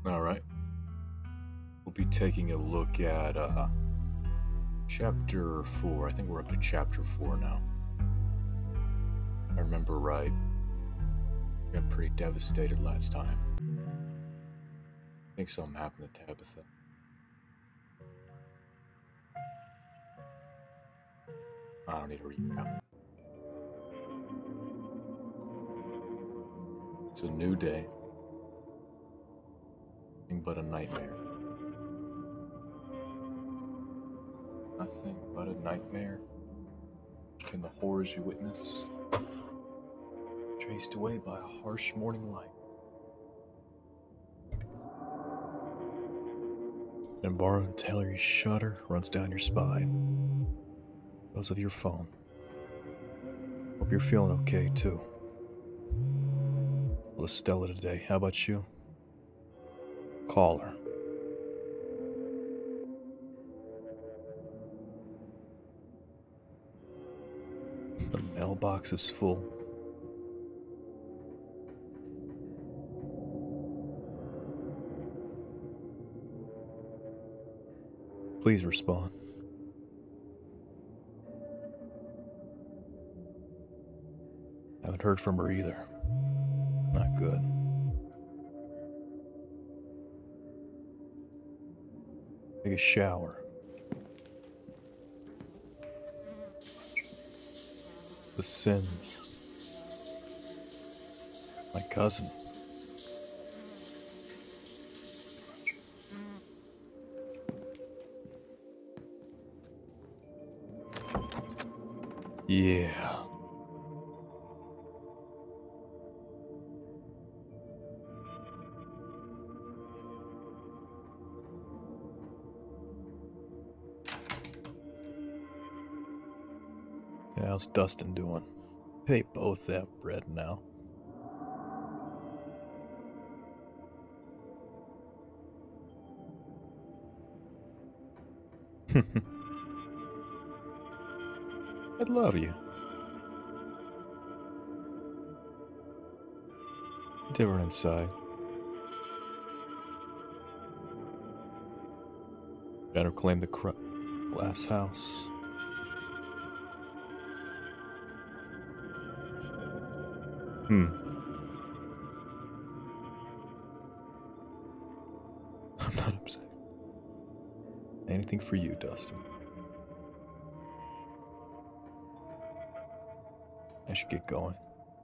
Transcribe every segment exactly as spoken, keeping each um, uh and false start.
Alright. We'll be taking a look at uh, chapter four. I think we're up to chapter four now. If I remember right. We got pretty devastated last time. I think something happened to Tabitha. I don't need to recap. It's a new day. Nothing but a nightmare. Nothing but a nightmare. Can the horrors you witness chased away by a harsh morning light? An involuntary shudder runs down your spine because of your phone. Hope you're feeling okay too. Well, it's Stella today. How about you? Call her. The mailbox is full. Please respond. Haven't heard from her either. Not good. Take a shower. The sins. My cousin. Yeah. Yeah, how's Dustin doing? They both have bread now. I love you. They were inside. Better claim the cr glass house. Hmm. I'm not upset. Anything for you, Dustin. I should get going.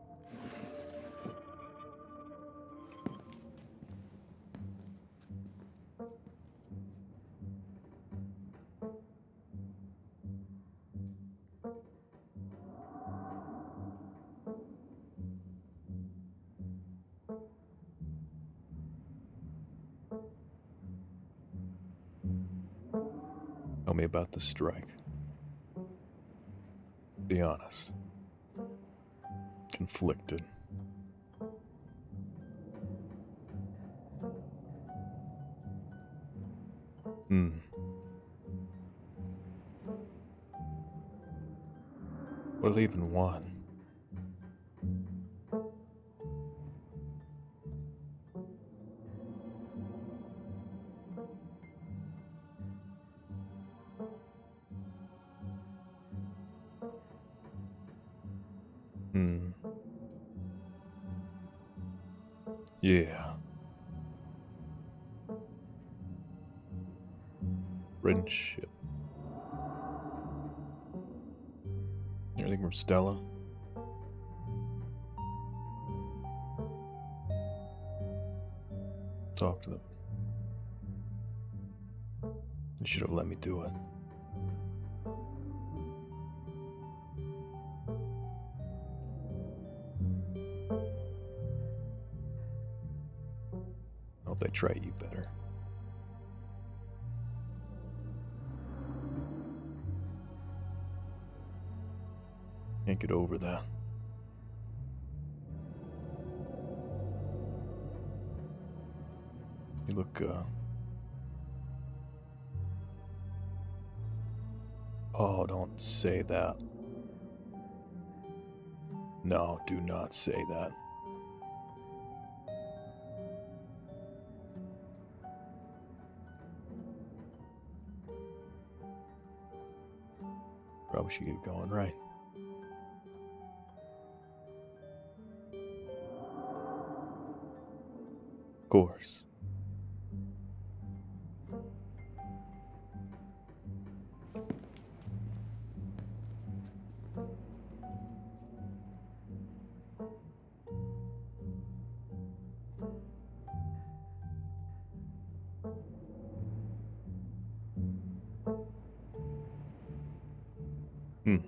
Tell me about the strike. Be honest. Conflicted. Hmm. What even one? Hmm. Yeah. Friendship. Anything from Stella? Talk to them. You should have let me do it. Hope they treat you better. Can't get over that. You look, uh... oh, don't say that. No, do not say that. Probably should get going, right? Of course. Hmm.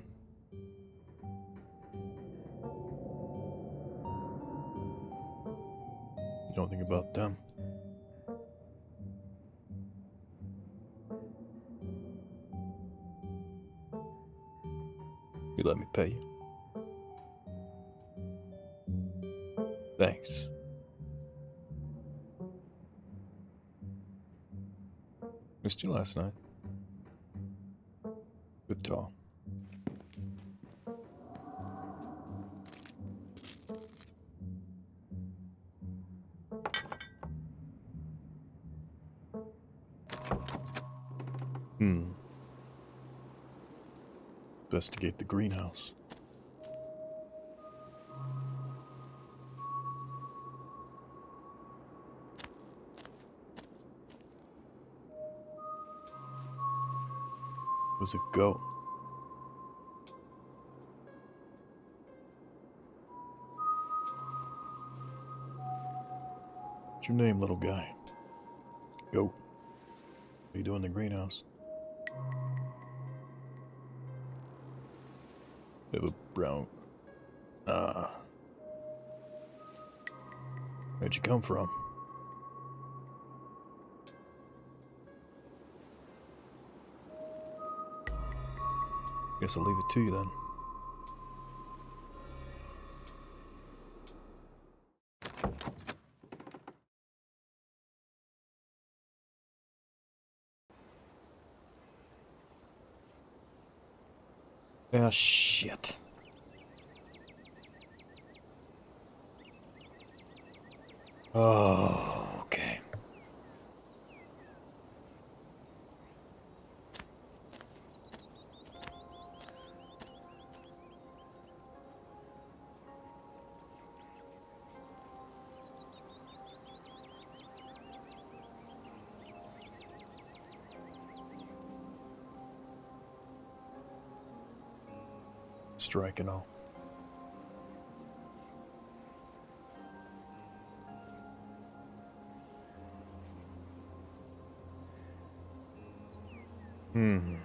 You don't think about them? You let me pay you. Thanks. Missed you last night. Good talk. Hmm. Investigate the greenhouse. It was a goat. What's your name, little guy? Goat. What are you doing in the greenhouse? You have a brown... Ah. Where'd you come from? Guess I'll leave it to you then. Ah, shit. Oh, okay. Strike and all. Hmm.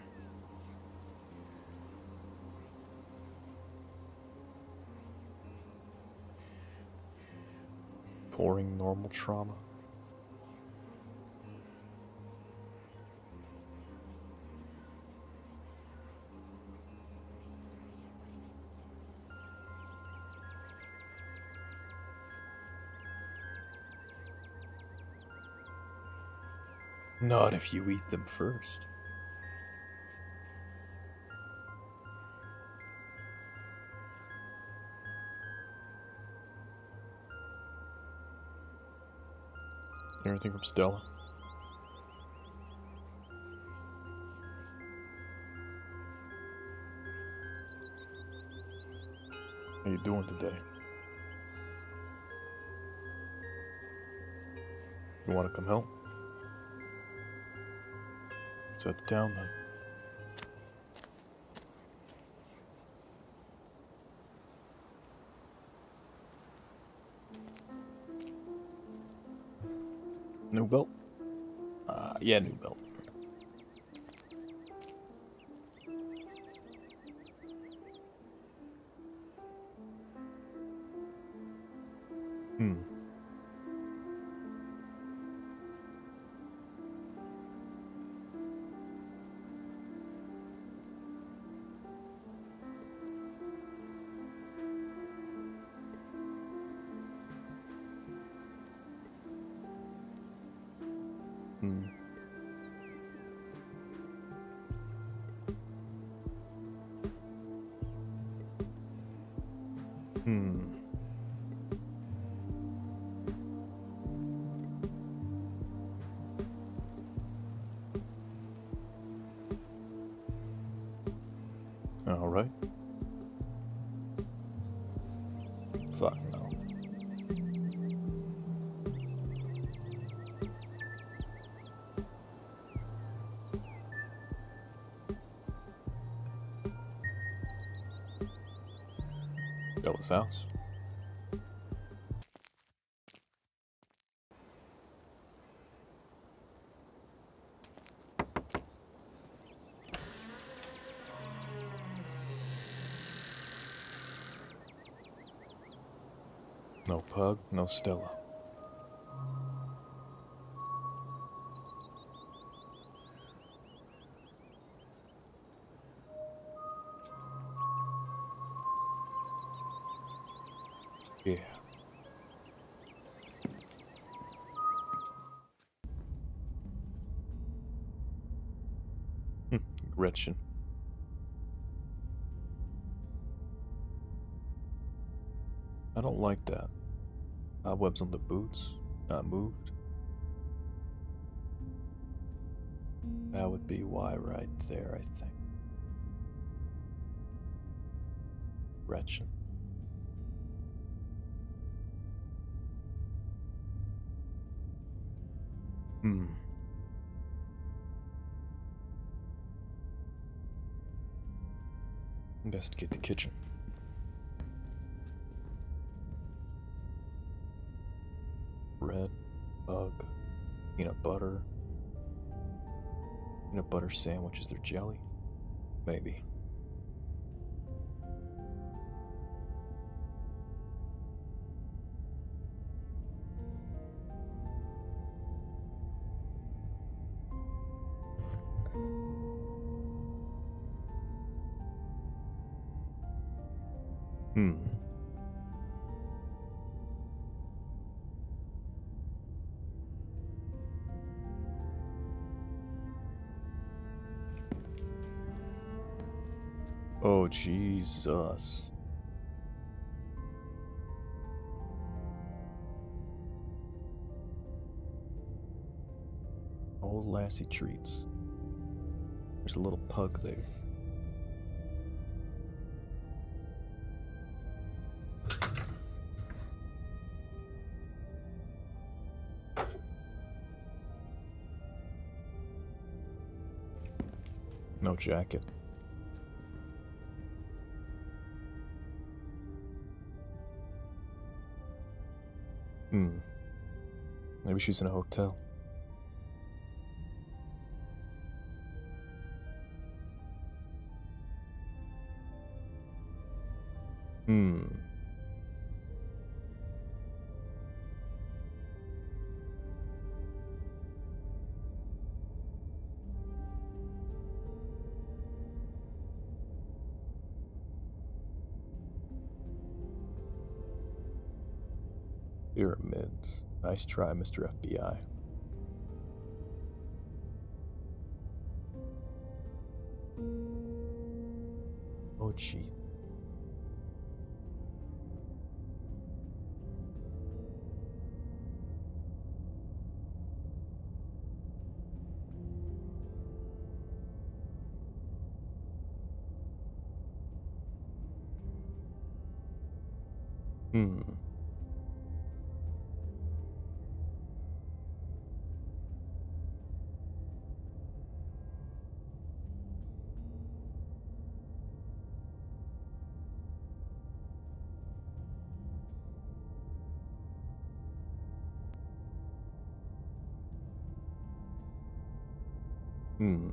Pouring normal trauma. Not if you eat them first. Anything from Stella? How you doing today? You want to come help? Let's head to town then. New belt? Uh, yeah, new belt. Hmm. Hmm. Hmm. Stella's house. No Pug, no Stella. Yeah. Gretchen. I don't like that. Cobwebs on the boots, not moved. That would be why right there, I think. Gretchen. Hmm. Investigate the kitchen. Bread, bug, peanut butter. Peanut butter sandwich, is there jelly? Maybe. Hmm. Oh, Jesus. Old Lassie treats. There's a little pug there. No jacket. Hmm. Maybe she's in a hotel. Hmm. Pyramids. Nice try, Mister F B I. Oh, gee. Hmm. Hmm.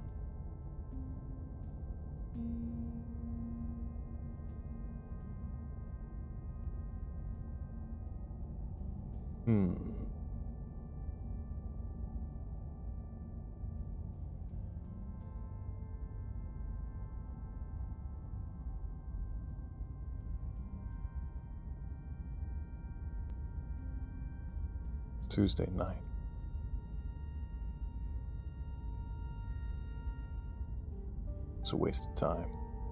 Hmm. Tuesday night. It's a waste of time.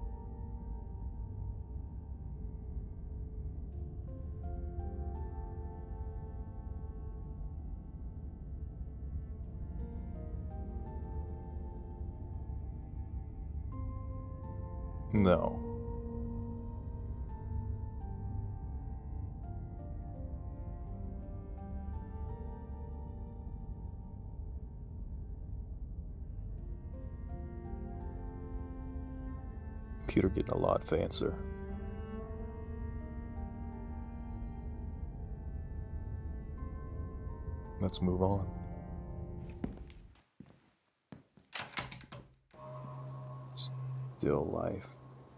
No. Computer getting a lot fancier. Let's move on. Still life.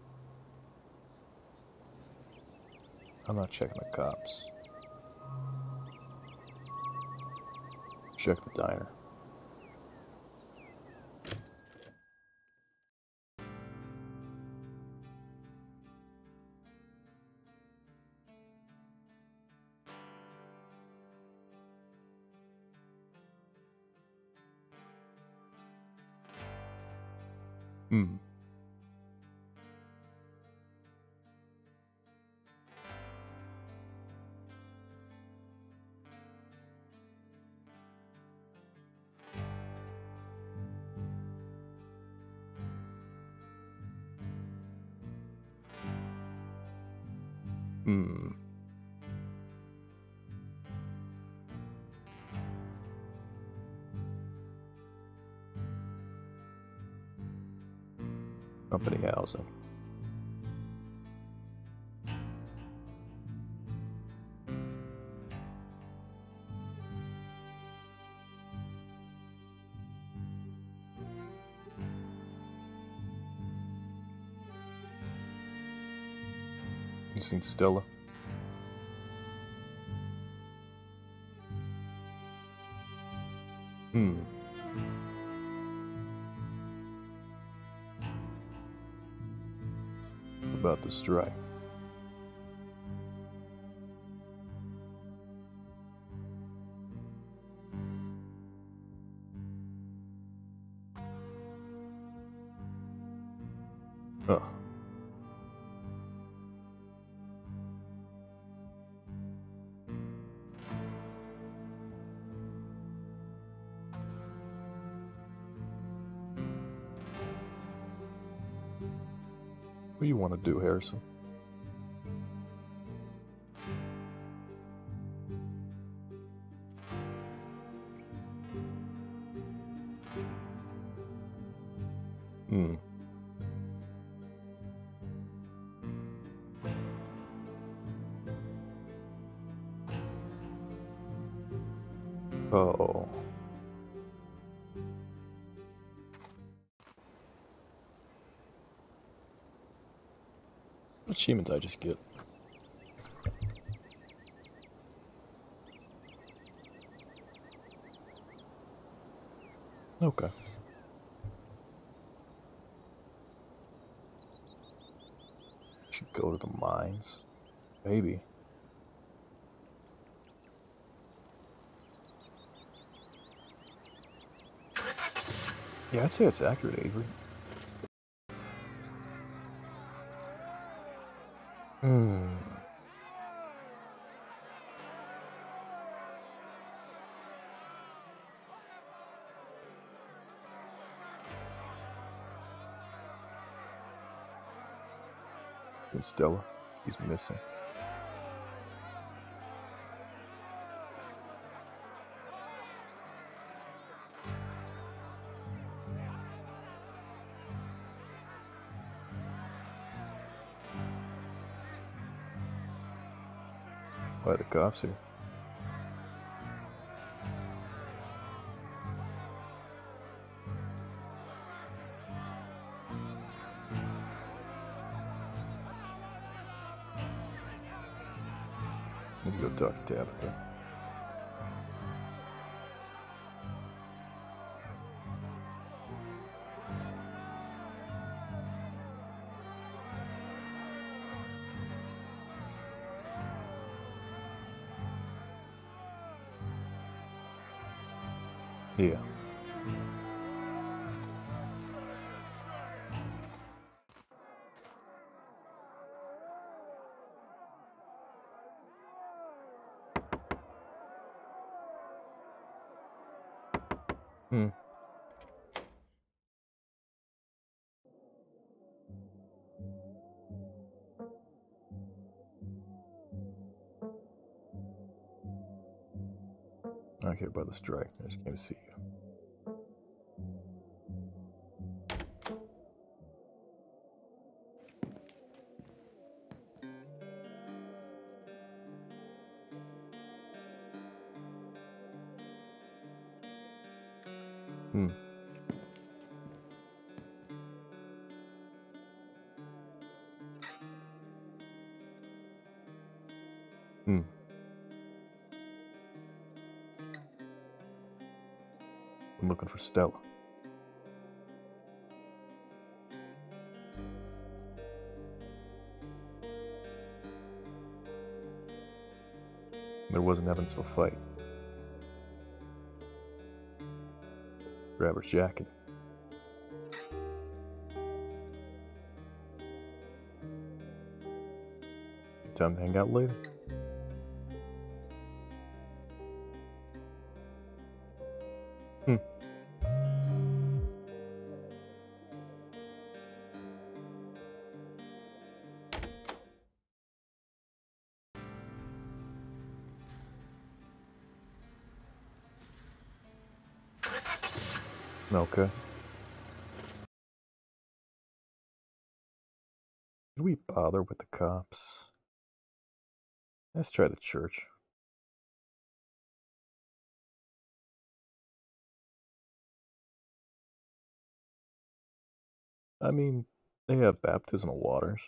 I'm not checking the cops. Check the diner. Hmm. Hmm. Company housing. You seen Stella? Hmm. About the strike. Huh. What do you want to do, Harrison? Hmm. Oh. What achievement did I just get? Okay. Should go to the mines. Maybe. Yeah, I'd say it's accurate, Avery. Hmm. And Stella, she's missing. Why are the cops here? Need to go talk to Tabitha. Yeah. Hmm. I don't care about the strike. I just came to see you. Hmm. Hmm. I'm looking for Stella. There wasn't evidence of a fight. Grab her jacket. Time to hang out later. Hmm. Okay. Did we bother with the cops? Let's try the church. I mean, they have baptismal waters.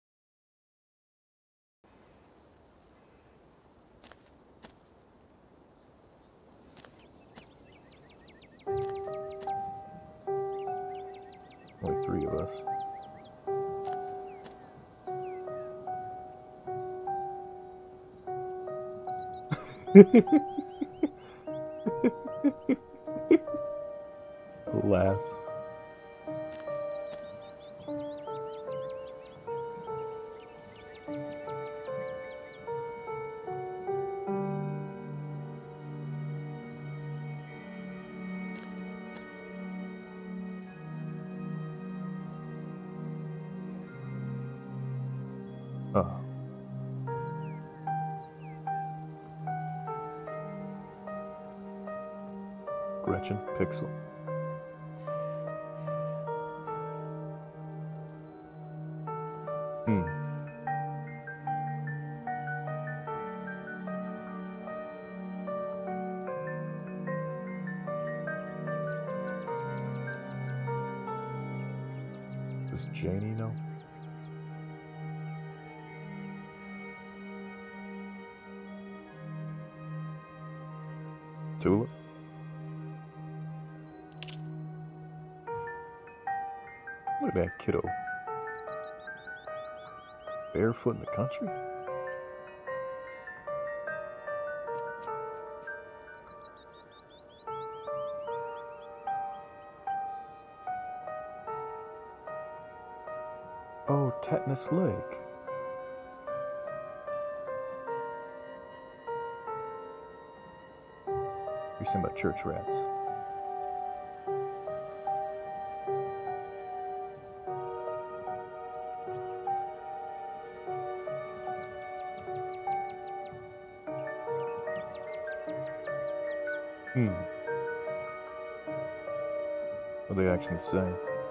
Only three of us. Alas. Oh. Gretchen Pixel. Hmm. Does Janie know? Tulip? Look at that kiddo. Barefoot in the country? Oh, Tetanus Lake. You're saying about church rats. Hmm. What do they actually say?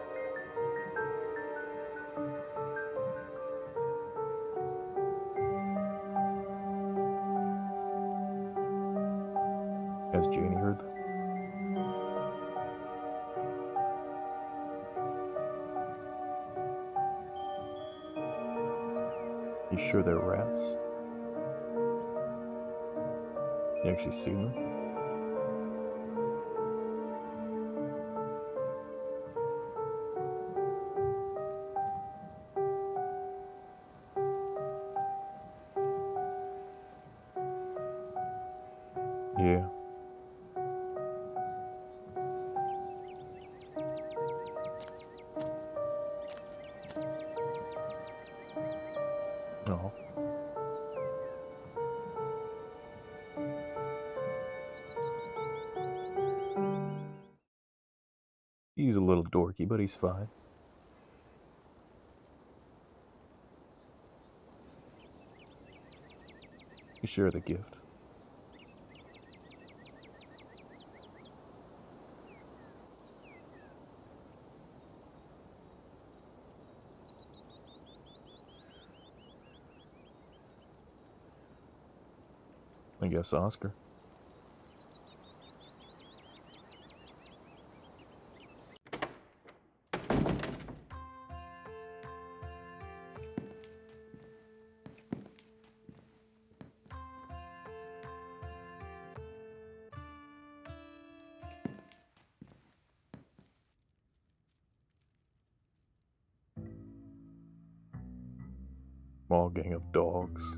Has Janie heard them? You sure they're rats? You actually seen them? Yeah. Oh. He's a little dorky, but he's fine. You share the gift. I guess Oscar. Small gang of dogs.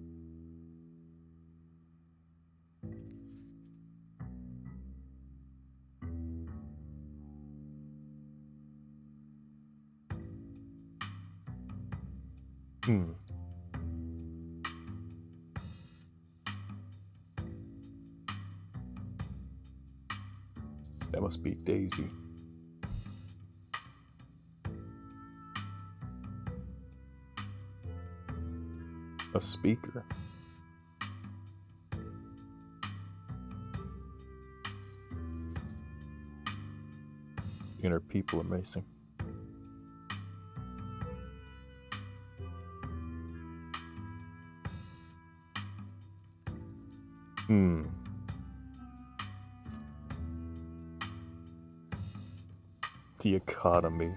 Hmm. That must be Daisy. A speaker. Inner people are missing. Hmm. The economy.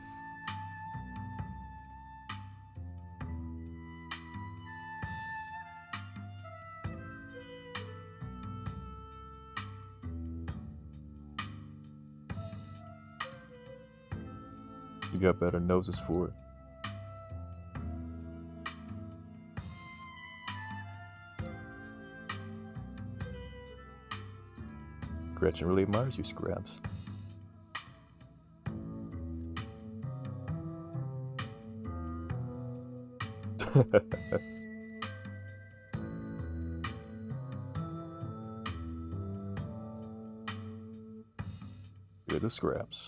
You got better noses for it. Gretchen really admires you, Scraps. You're the Scraps.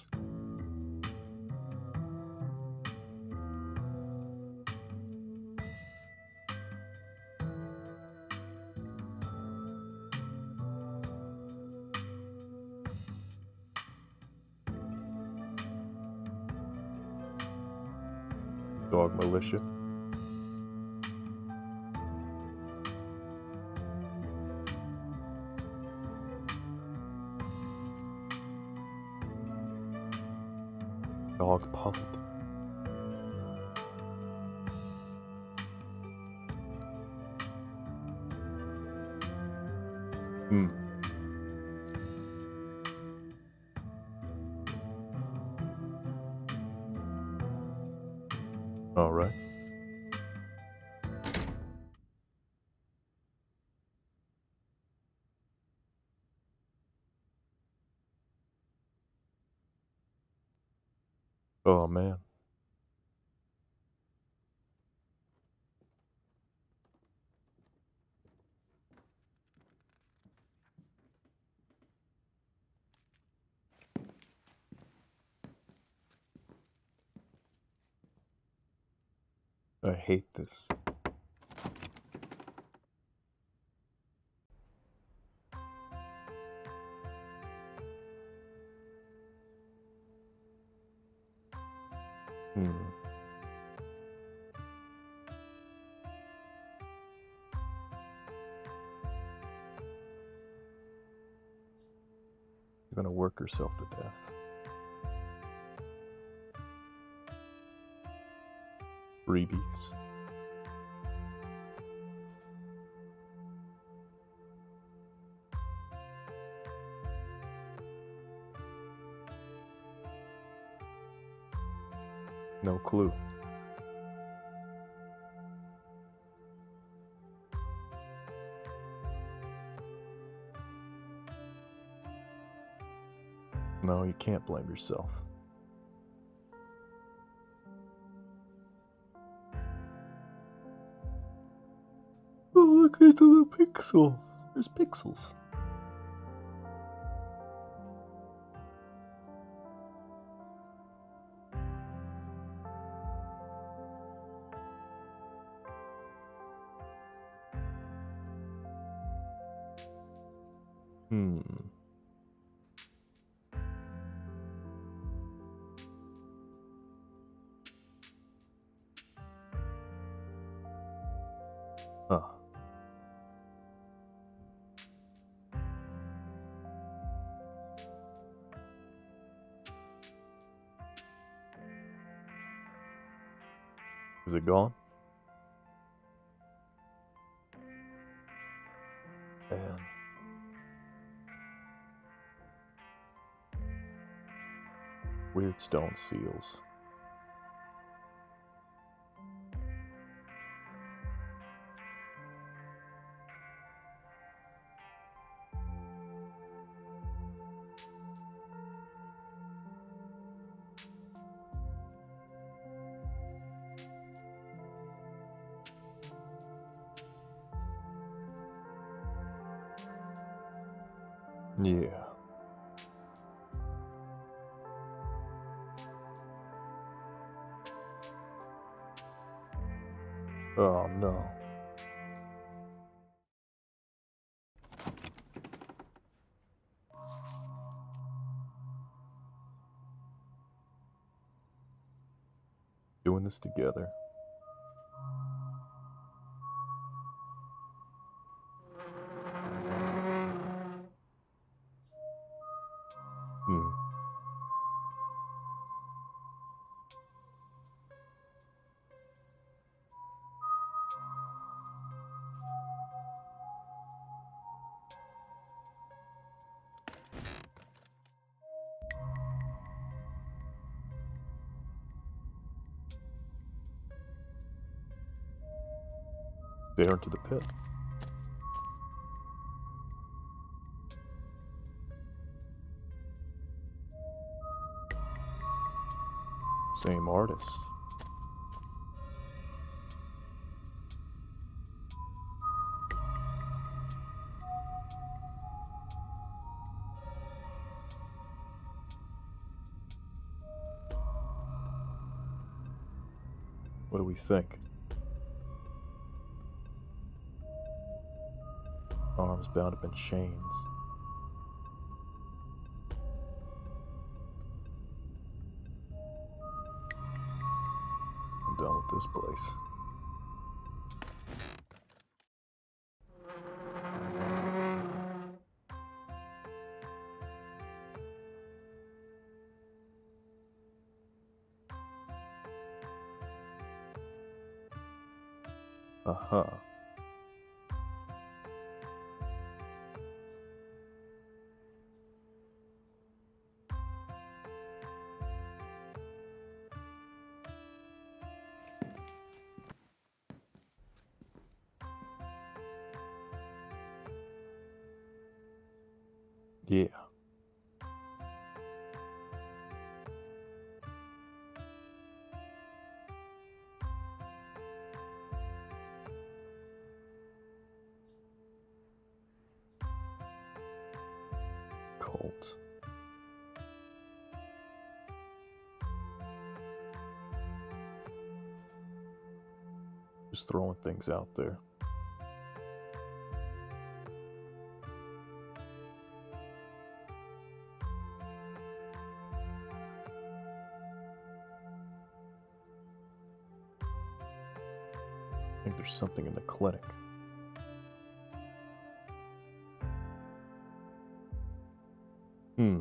Dog militia. Dog politics. Hmm. All right. Oh man. I hate this. Hmm. You're gonna work herself to death. Freebies. No clue. No, you can't blame yourself. Oh, look, there's a little pixel. There's pixels. Hmm. Huh. Is it gone? Man. Weird stone seals. Yeah. Oh no. Doing this together. Hmm. Bear into the pit. Same artist. What do we think? Arms bound up in chains. I'm done with this place. Uh-huh. Yeah. Cult. Just throwing things out there. I think there's something in the clinic. Hmm.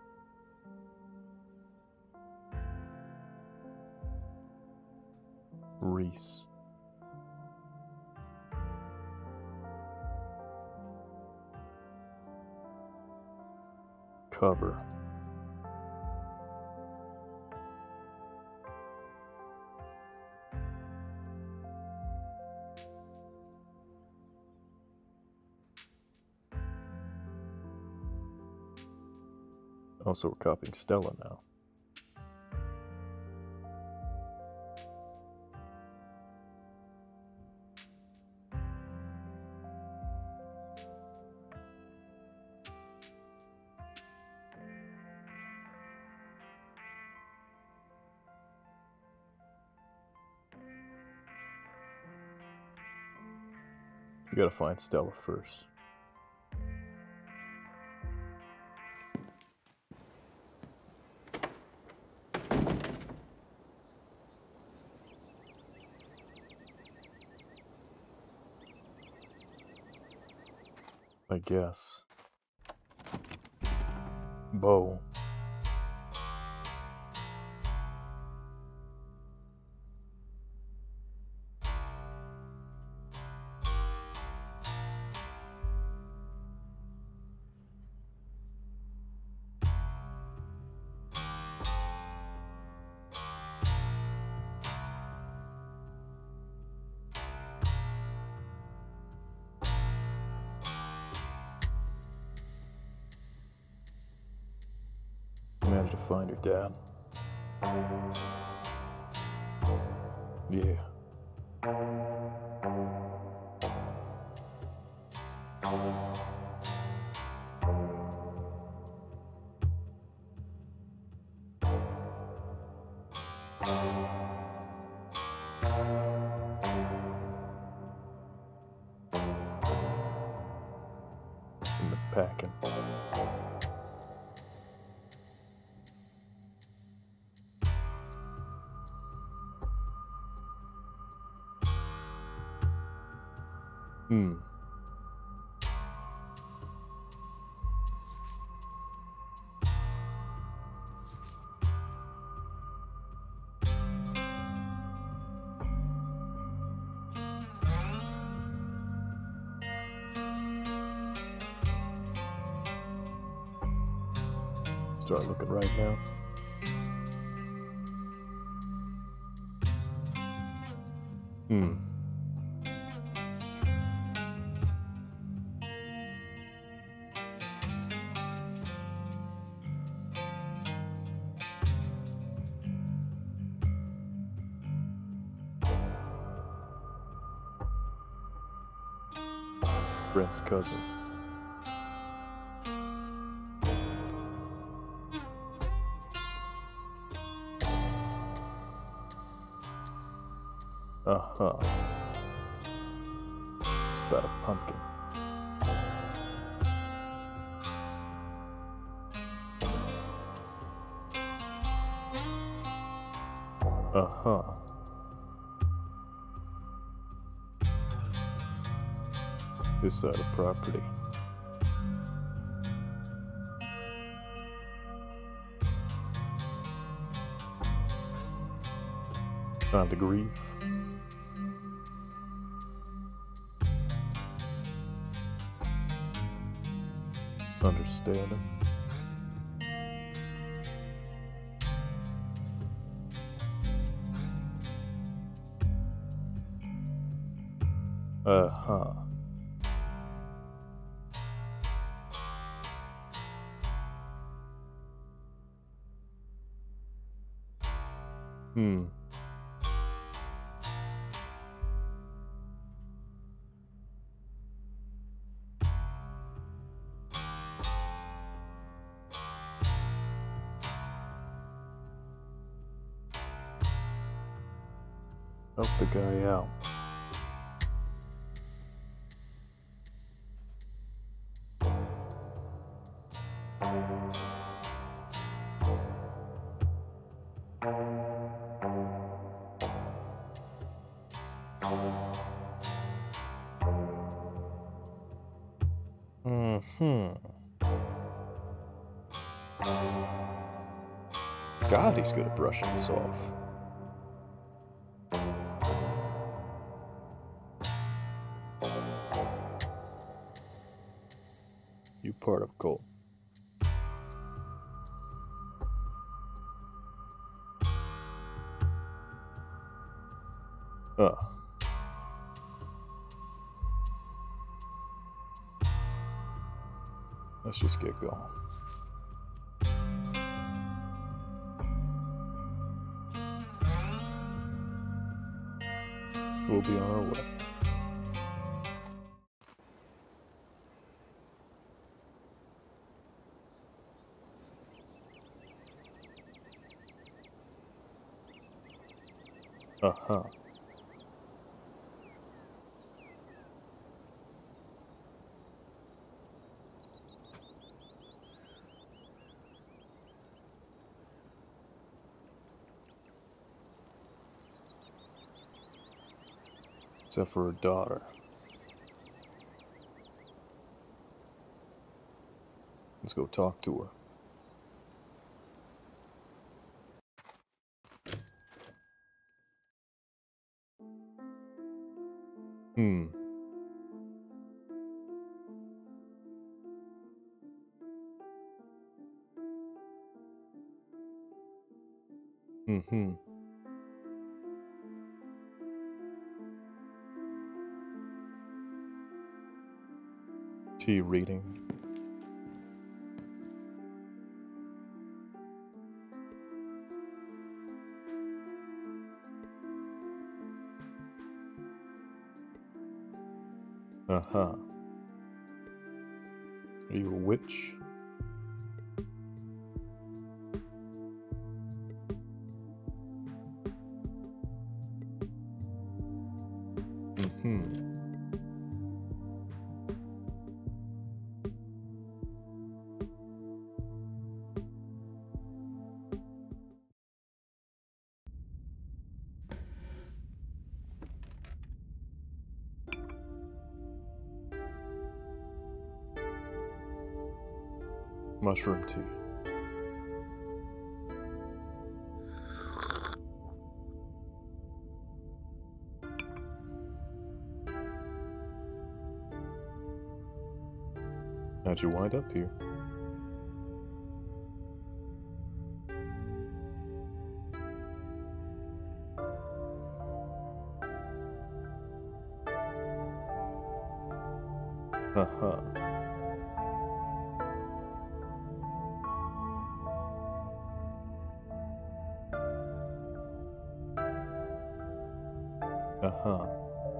Reese. Cover. Also, we're copying Stella now. You gotta find Stella first. I guess. Bo. I managed to find her dad. Yeah. pumpkin. Hmm. Start looking right now. Hmm. Brent's cousin. Uh-huh. It's about a pumpkin. Uh-huh. This side of property. Time to grieve. Understanding. Uh-huh. Hmm. Help the guy out. Mm-hmm. God, he's good at brushing this off. You part of Cole. Uh. Let's just get going. We'll be on our way. Uh-huh. Except for her daughter. Let's go talk to her. Hmm. Mm-hmm. Tea reading. Uh-huh. Are you a witch? Mm-hmm. Mushroom tea. How'd you wind up here? Haha. Uh-huh.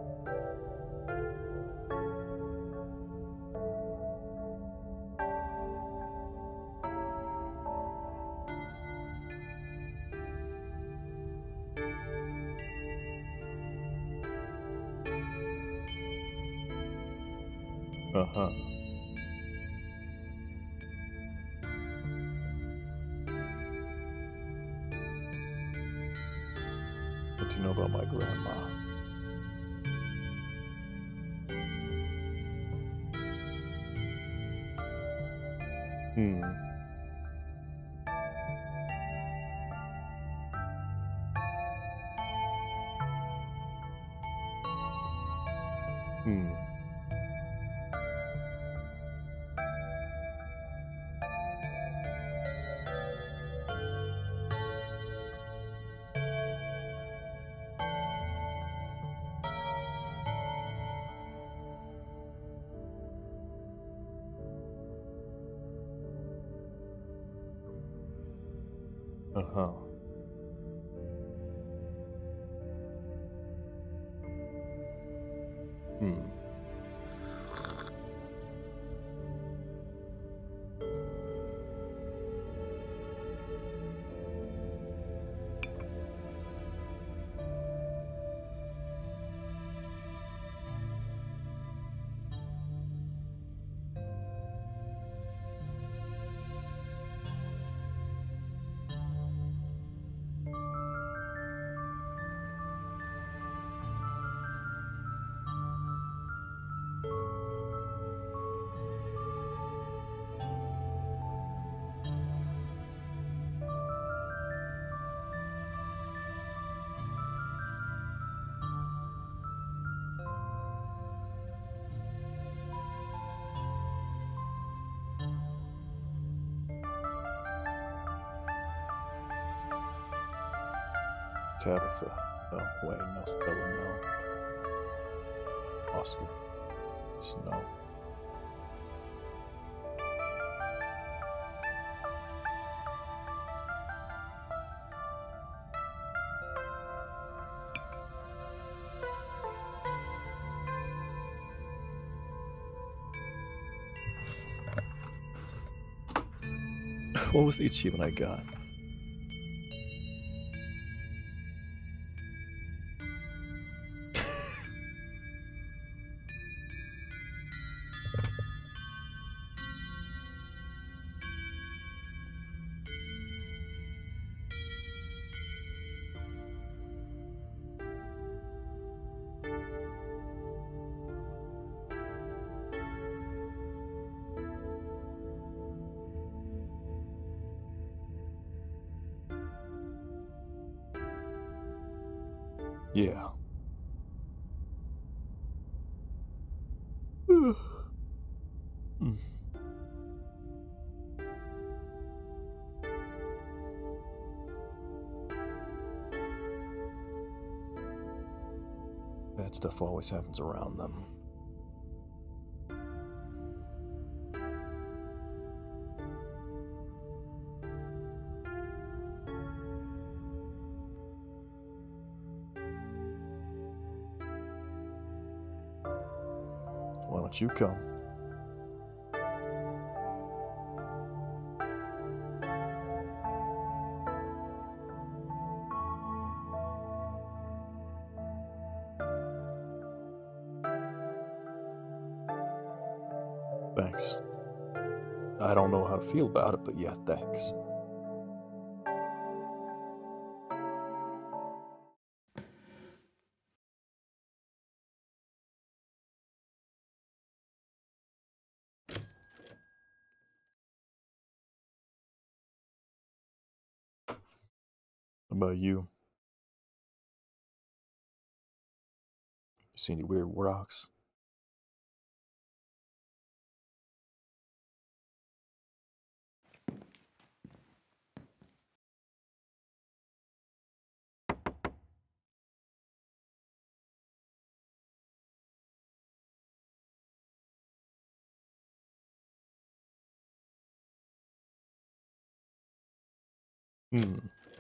Uh-huh. What do you know about my grandma? Hmm. Hmm. Uh-huh. Hmm. Tabitha. Oh, wait, no, Stella, no. Oscar. Snow. What was the achievement I got? Yeah. mm. Bad stuff always happens around them. Why don't you come? Thanks. I don't know how to feel about it, but yeah, thanks. How about you? You see any weird rocks? Hmm.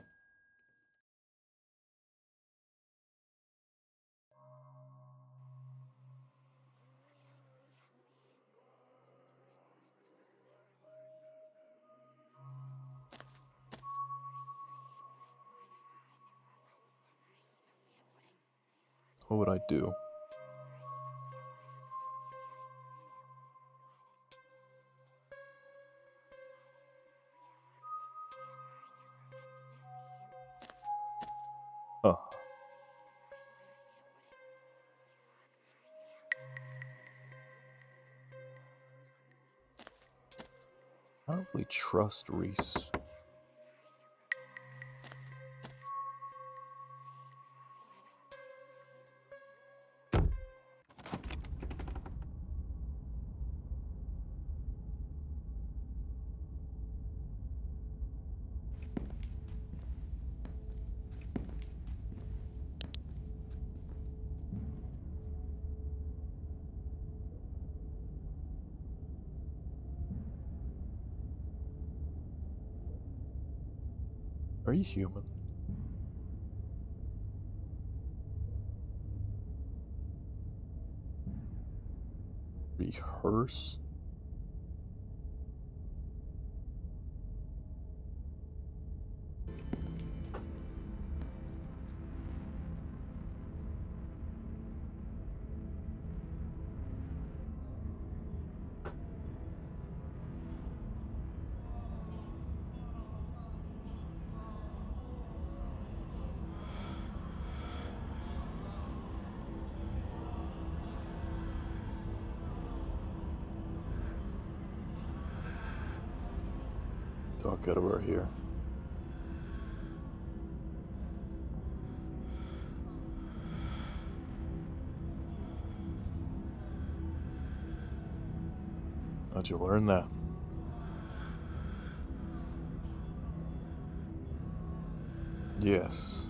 What would I do? Huh. I don't really trust Reese. Are you human? Rehearse? Talk out of our here. How'd you learn that? Yes.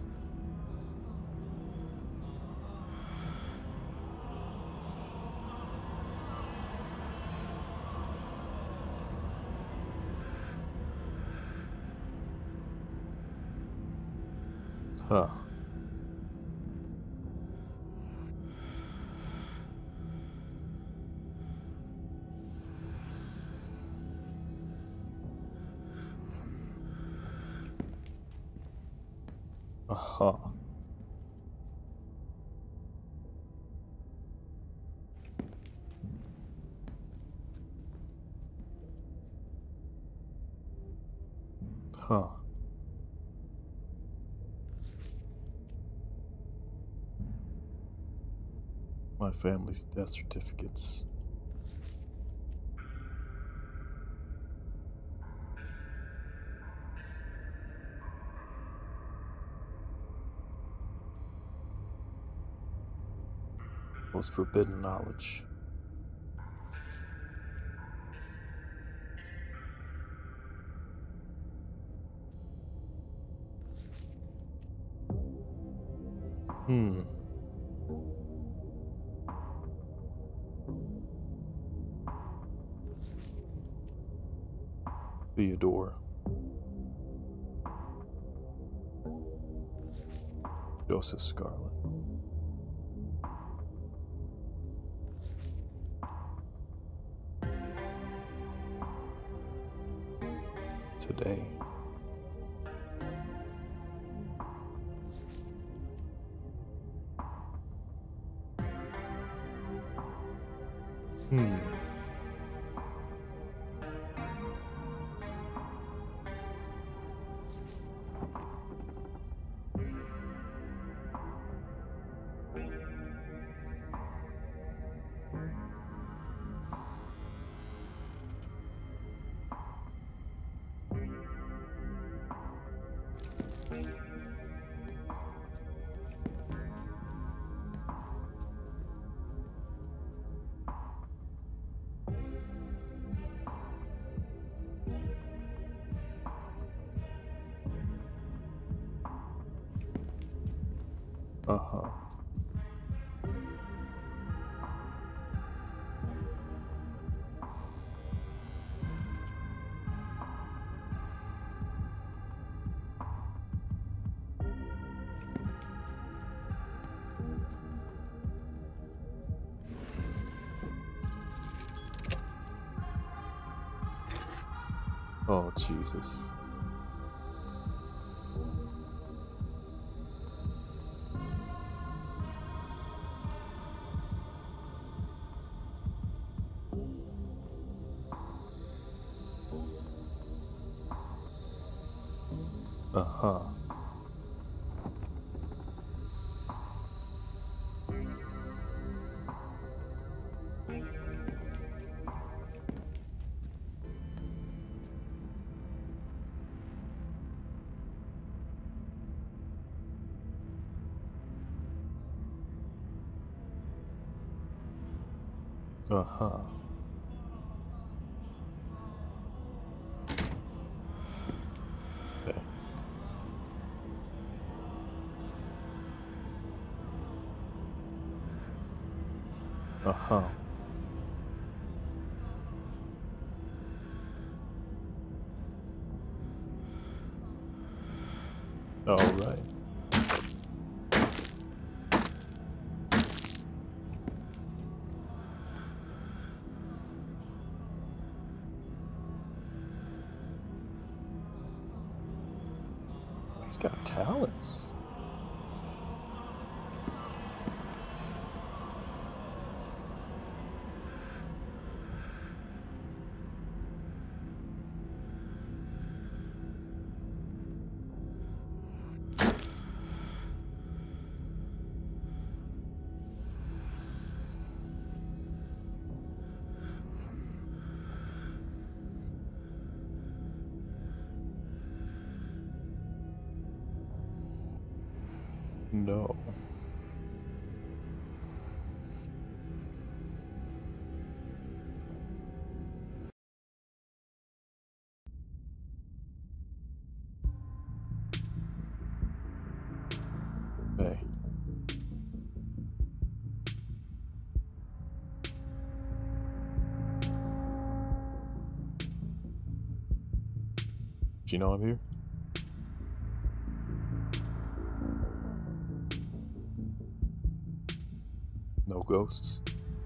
Huh. Uh-huh. Huh. My family's death certificates. Most forbidden knowledge. Hmm. Theodore. Joseph Scarlet. Today. Hmm. Uh-huh. Oh, Jesus. Uh-huh. Uh-huh. Okay. Uh-huh. All right. He's got talents. No. Hey. Do you know I'm here? No ghosts?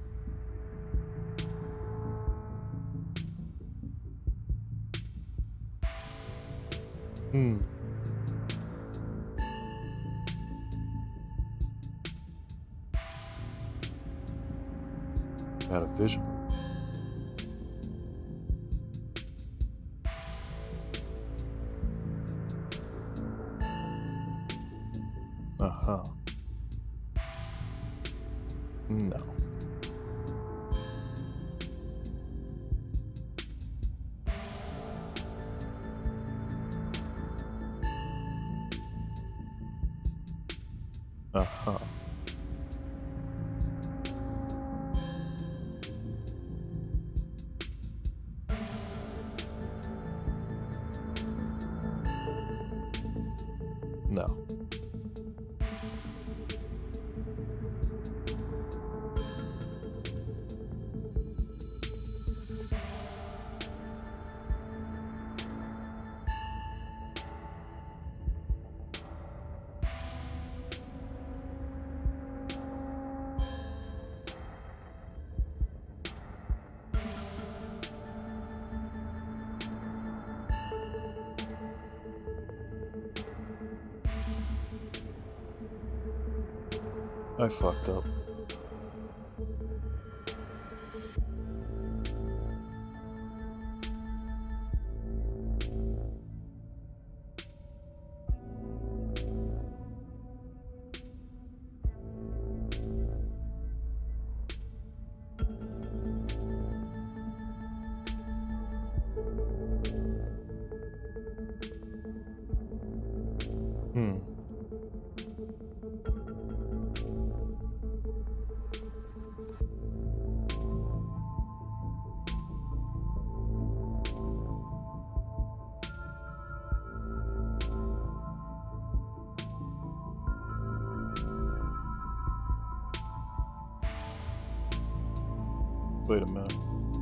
Hmm. Had a vision. Uh-huh. No. Uh-huh. No. I fucked up. Hmm. Wait a minute.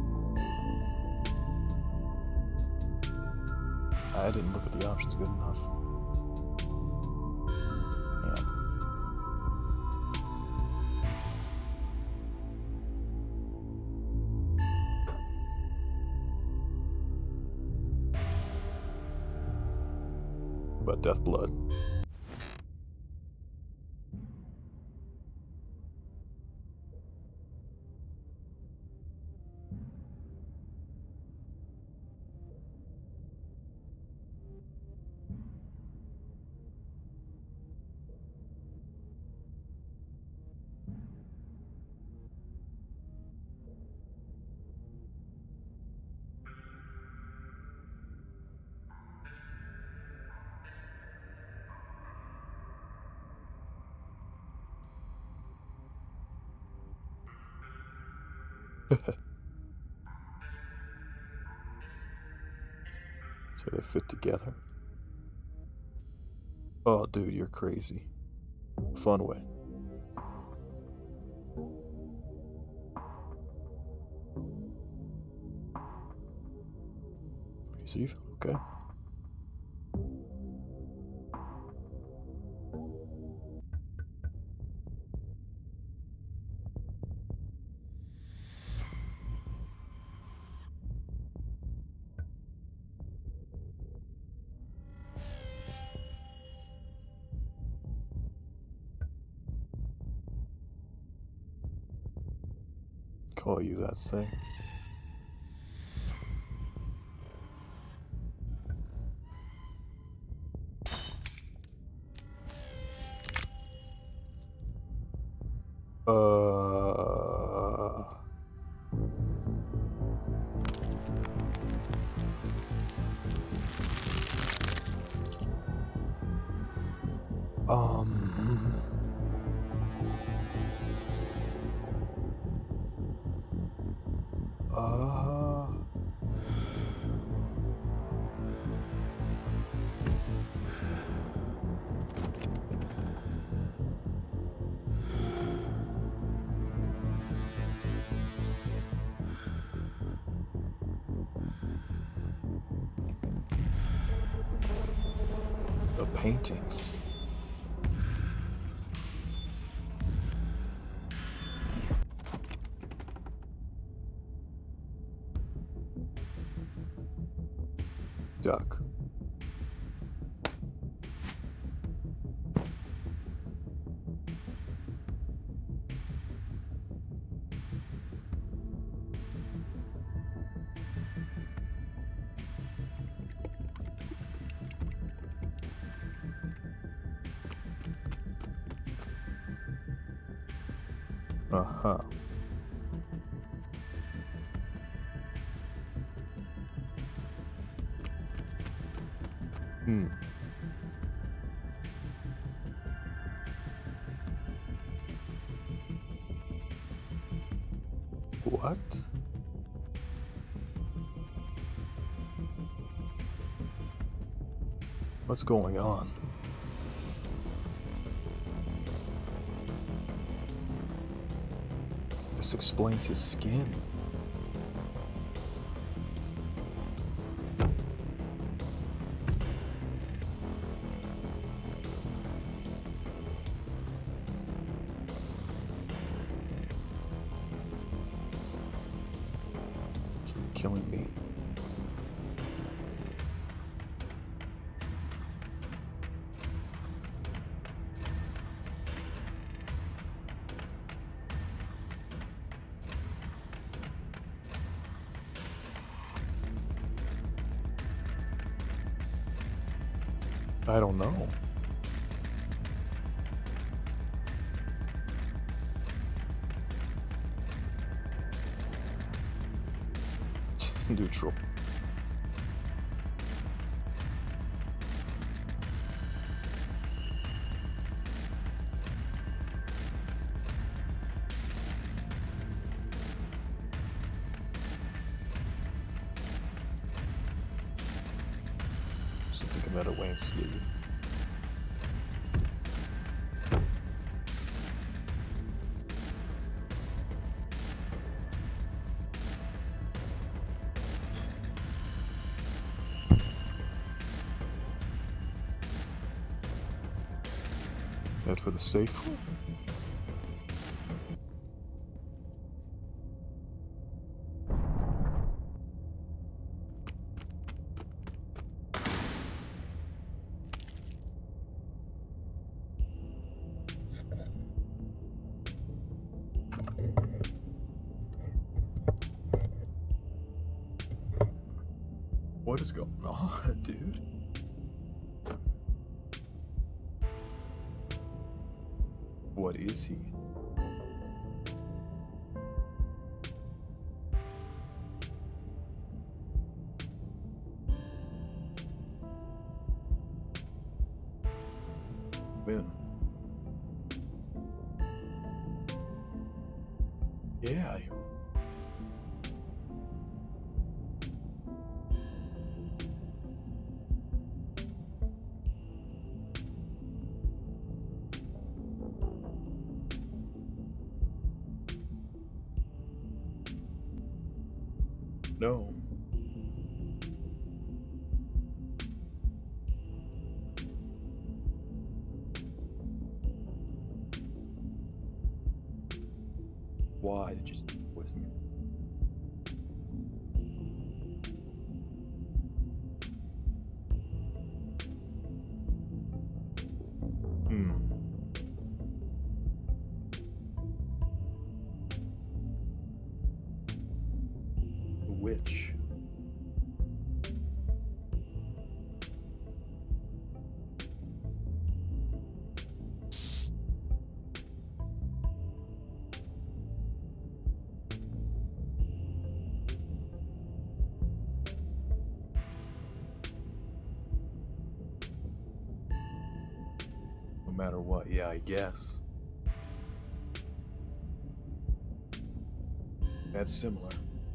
I didn't look at the options good enough. Man. About Death Blood. So they fit together. Oh, dude, you're crazy. Fun way. So you feel okay? Call you that thing. Uh... Um... Uh... The paintings. Duck. Uh-huh. Hmm. What? What's going on? This explains his skin. Keep killing me. I don't know. Neutral. Something come out of Wayne's sleeve. Head for the safe room. What is going on, dude? What is he? When? Yeah, I No. Why did you stop voicing it? Hmm. Which? No matter what, yeah, I guess. That's similar.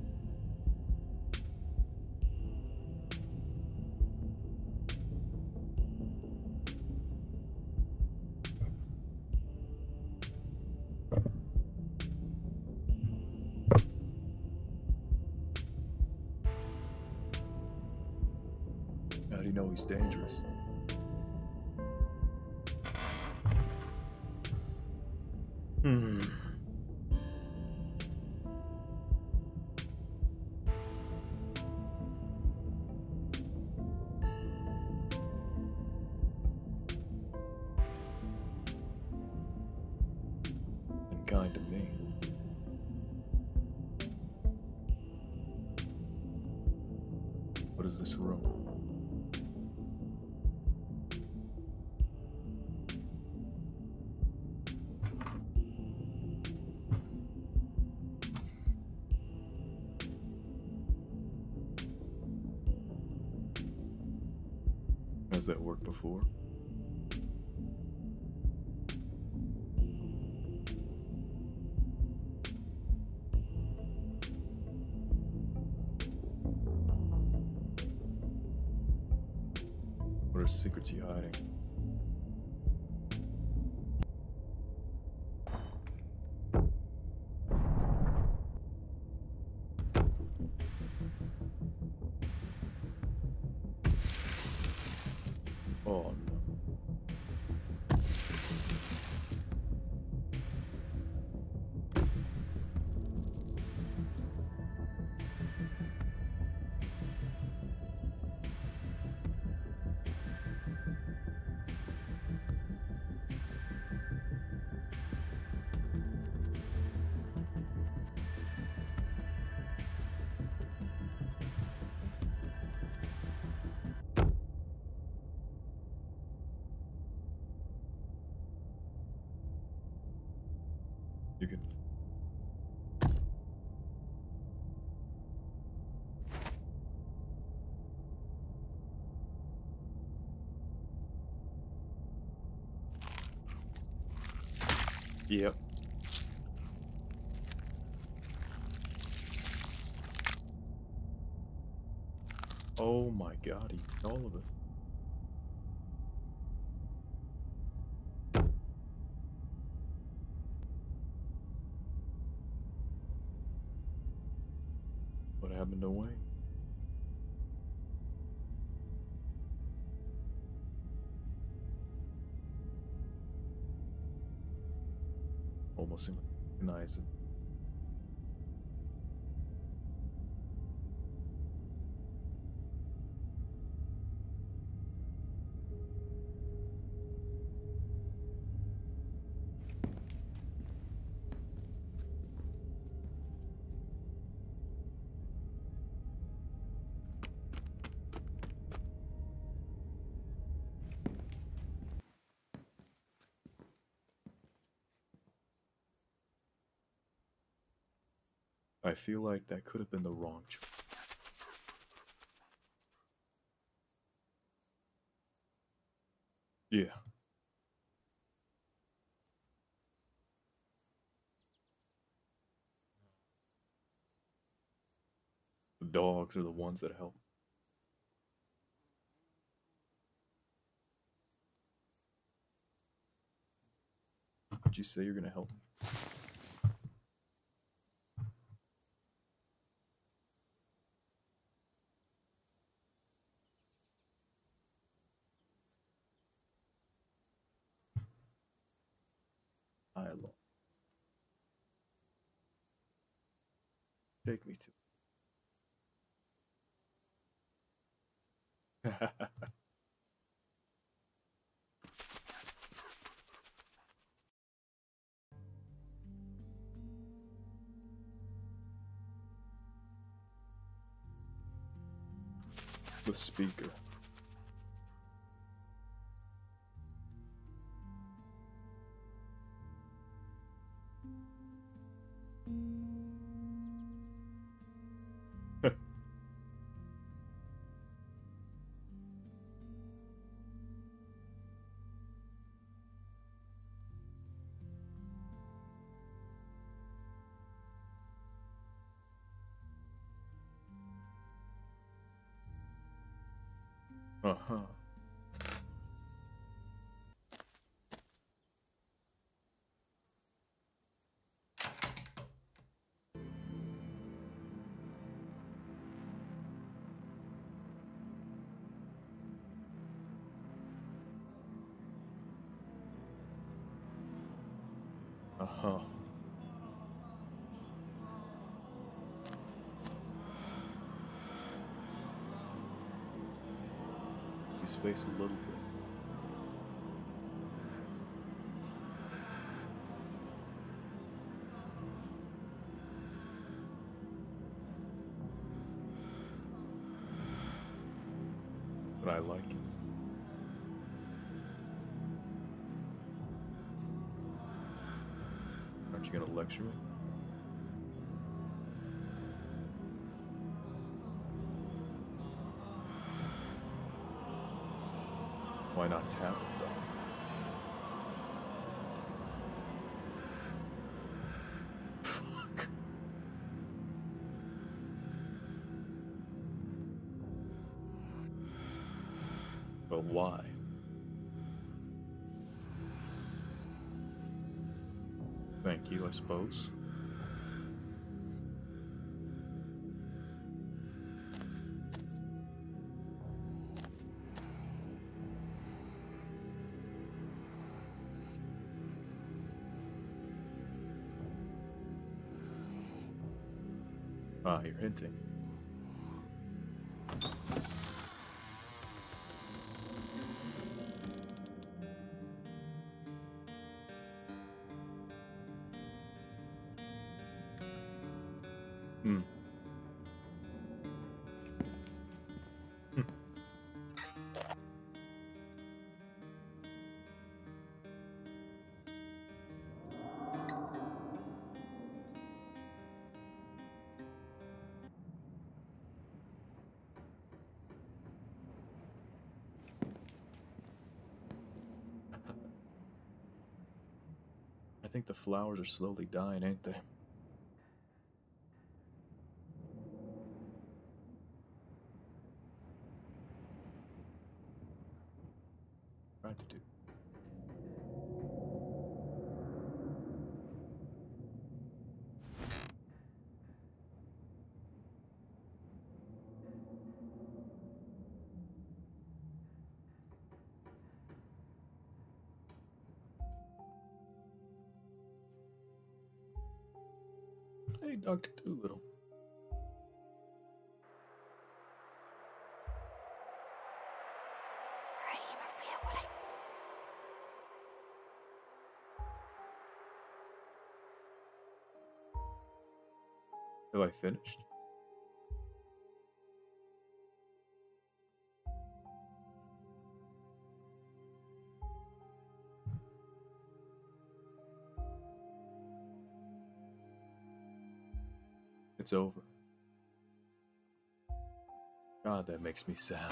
How do you know he's dangerous? Hmm. And kind to me. What is this room? Has that worked before? What are secrets you hiding? Oh no. You can. Yep. Oh my god, he did all of it. What happened to Wayne? almost seem like recognize it. I feel like that could have been the wrong choice. Yeah. The dogs are the ones that help. Did you say you're gonna help me? I alone. Take me to. The speaker. Uh-huh. Uh-huh. His face a little bit. But I like it. Aren't you gonna lecture me? Why not Tabitha? Fuck. But why? Thank you, I suppose. Ah, you're hinting. Hmm. Hmm. I think the flowers are slowly dying, ain't they? Tried to do. Hey, Doctor Doolittle. Have I finished? It's over. God, that makes me sad.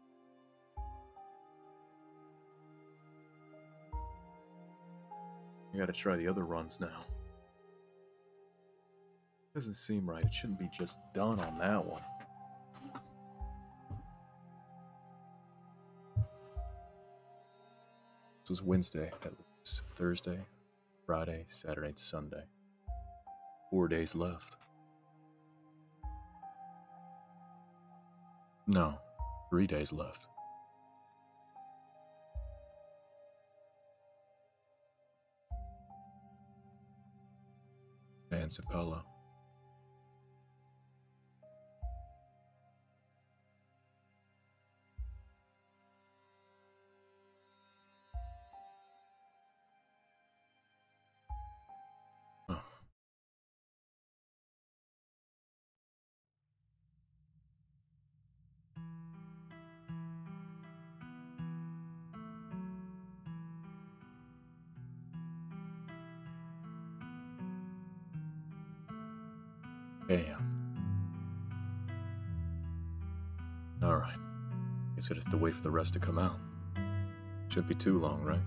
I gotta try the other runs now. Doesn't seem right. It shouldn't be just done on that one. This was Wednesday, that leaves Thursday, Friday, Saturday, and Sunday. Four days left. No, three days left. And Sapella. Oh. Damn. Alright. Guess I'd have to wait for the rest to come out. Shouldn't be too long, right?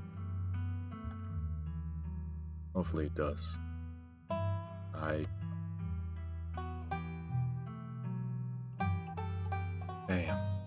Hopefully it does. I... Damn.